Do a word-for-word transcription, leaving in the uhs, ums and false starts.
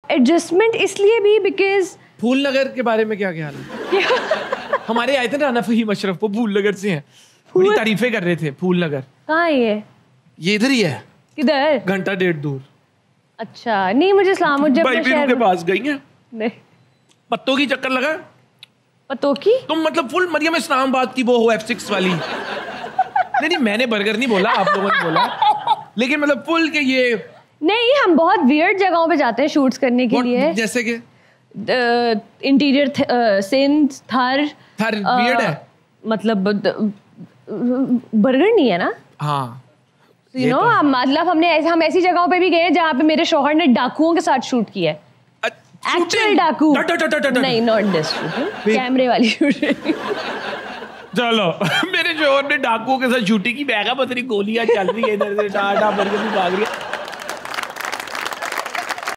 Adjustment इसलिए भी because फूल नगर के बारे में क्या ख्याल है? हमारे आए थे ना राना फहीम अशरफ, वो फूल नगर से हैं, बड़ी तारीफें कर रहे थे फूल नगर। कहाँ है ये? ये इधर ही है, किधर? घंटा डेढ़ दूर। अच्छा नहीं, मुझे इस्लाम जब भाई पीरू के पास गई हैं? नहीं। पत्तों की चक्कर लगा? पत्तों की? तुम मतलब फुल मरियम इस्लामाबाद की वो हो एफ सिक्स वाली? नहीं नहीं, मैंने बर्गर नहीं बोला, आप लोगों ने बोला, लेकिन मतलब फुल के ये नहीं, हम बहुत वियर्ड जगहों पे जाते हैं शूट्स करने के लिए। जैसे कि इंटीरियर सिंध, थर। थर वियर्ड है मतलब बर्गर नहीं है ना? हाँ यू नो, मतलब हमने ऐसे हम ऐसी जगहों पे भी गए हैं जहाँ पे मेरे शौहर ने डाकुओं के साथ शूट किया है। एक्चुअल डाकू नहीं, नॉट दिस शूटिंग, कैमरे वाली शूटिंग। चलो मेरे शौहर ने डाकुओं के साथ शूटिंग की, बैगा पता नहीं गोलियां चल रही है इधर से, टाटा बर्गर भी भाग रही है।